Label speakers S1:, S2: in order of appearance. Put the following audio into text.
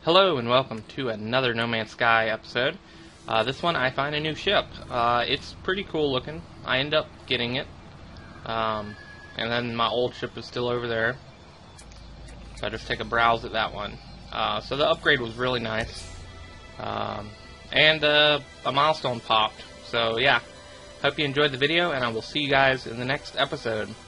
S1: Hello and welcome to another No Man's Sky episode. This one I find a new ship. It's pretty cool looking. I end up getting it. And then my old ship is still over there. So I just take a browse at that one. So the upgrade was really nice. And a milestone popped. So yeah, hope you enjoyed the video and I will see you guys in the next episode.